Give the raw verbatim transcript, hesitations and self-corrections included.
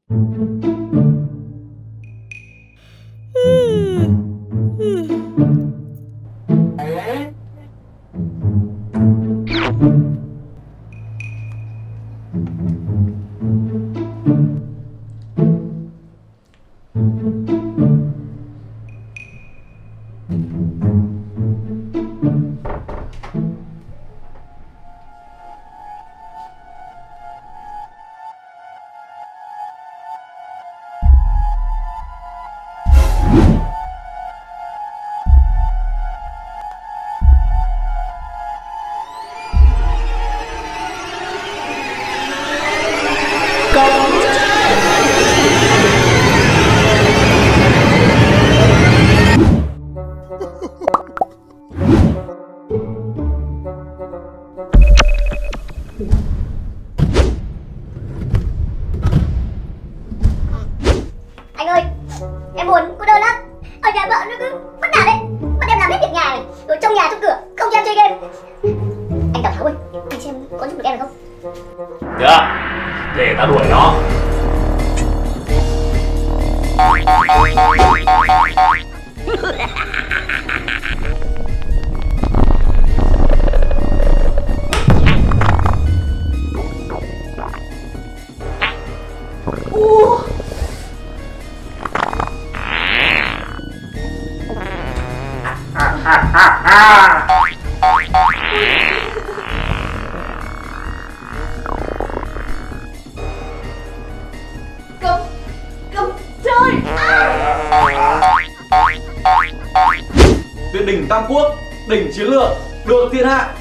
Anh ơi, em buồn, cô đơn lắm. Ở nhà vợ nó cứ bắt nạt đấy, bắt em làm hết việc nhà này, rồi trong nhà trong cửa, không cho em chơi game. Anh Tào Tháo ơi, anh xem có giúp được em được không? Được, để ta đuổi nó. Cầm, cầm chơi. Tuyệt đỉnh Tam Quốc, đỉnh chiến lược, được thiên hạ.